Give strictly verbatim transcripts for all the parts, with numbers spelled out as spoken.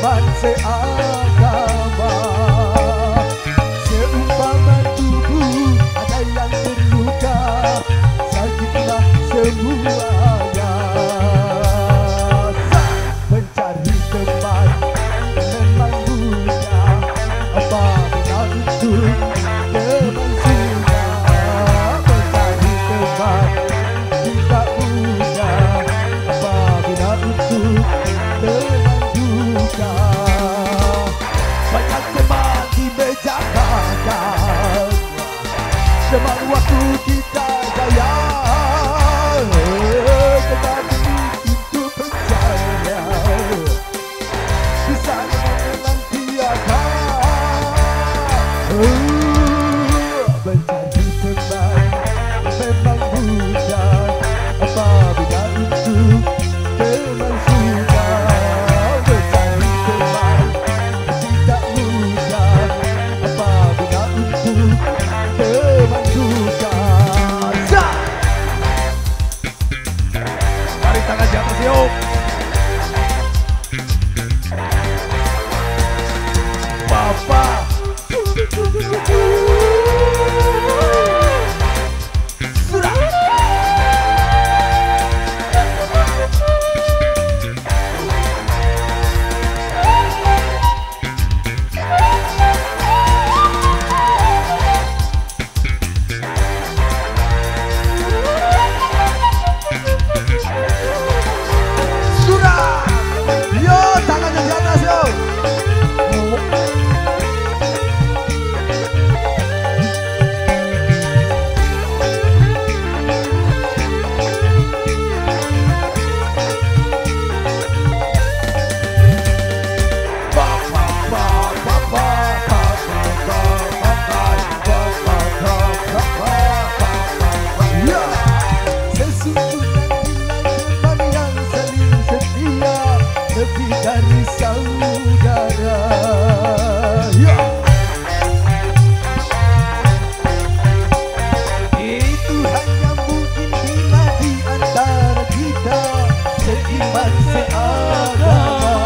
seiman seagama. Seumpama tubuh ada yang terluka, sakitlah semuanya. Mencari teman memang mudah, apabila untuk teman sudah. Mencari teman tidak mudah, apabila untuk teman juga. Banyak teman di meja makan, teman waktu kita sayang, tetapi itu percaya bisa menantiakan. Mencari teman memang mudah, apabila untuk teman sudah. Mencari teman tidak mudah, apabila untuk teman juga. Tarik tangan di atas yuk. Bapak lebih dari saudara. Ya. Itu hanya mungkin bila di antara kita seiman seagama.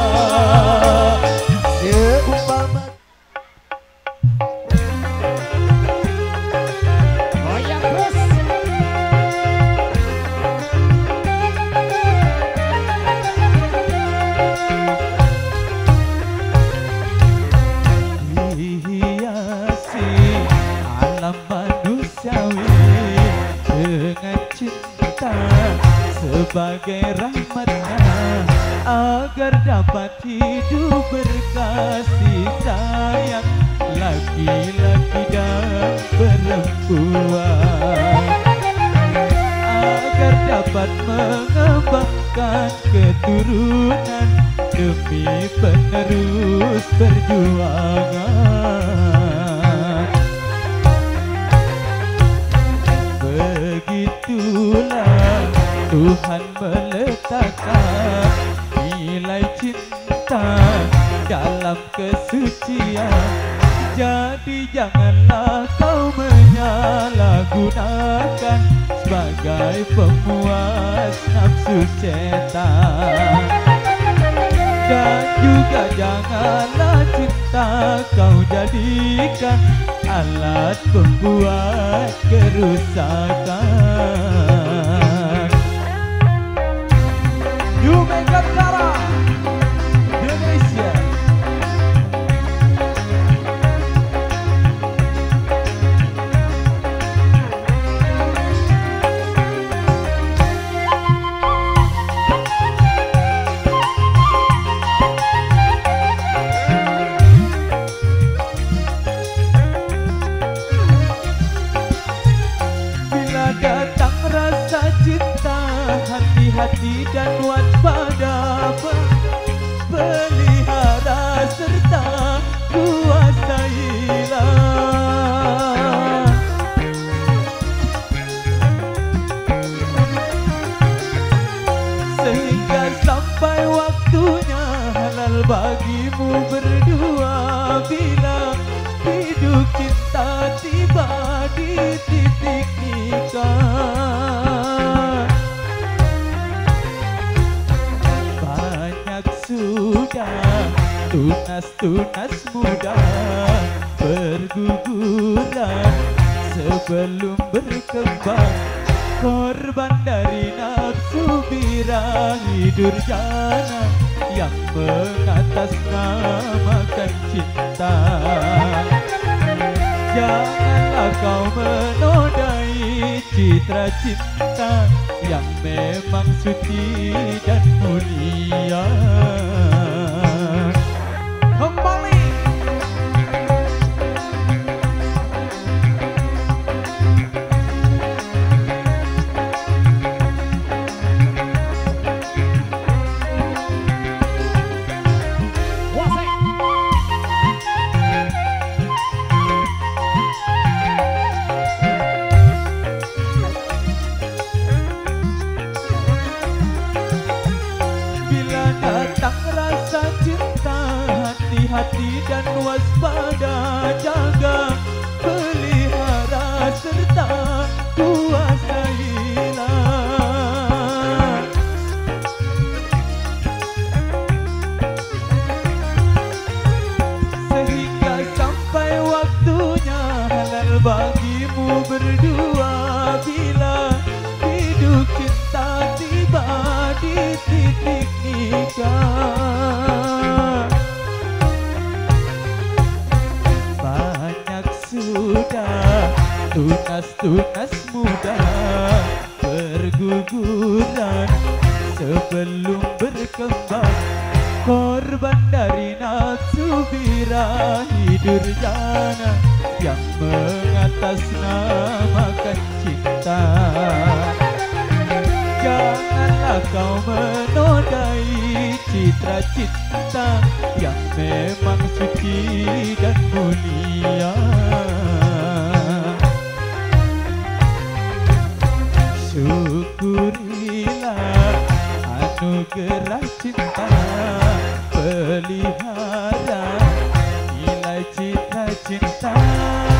Seumpama goyang terus. Dengan cinta sebagai rahmatnya, agar dapat hidup berkasih sayang laki-laki dan perempuan, agar dapat mengembangkan keturunan demi penerus perjuangan. Begitulah Tuhan meletakkan nilai cinta dalam kesucian. Jadi janganlah kau menyalahgunakan sebagai pemuas nafsu setan. Dan juga janganlah cinta kau jadikan alat pembuat kerusakan. You make up Tara Indonesia. Hati-hati dan waspada, pelihara serta kuasailah, sehingga sampai waktunya halal bagimu berdua. Bila hidup cinta tiba di titik nikah, sudah tunas-tunas muda berguguran sebelum berkembang, korban dari nafsu birahi durjana yang mengatasnamakan cinta. Janganlah kau menodai citra cinta yang memang suci dan mulia. Kembali hati dan waspada, jaga, pelihara serta kuasailah. Sehingga sampai waktunya halal bagimu berdua, bila hidup cinta tiba di titik nikah. Sudah tunas-tunas muda berguguran sebelum berkembang, korban dari nafsu birahi durjana yang mengatasnamakan cinta. Janganlah kau menodai citra cinta yang memang suci dan mulia. Syukurilah anugerah cinta, pelihara nilai cita cinta.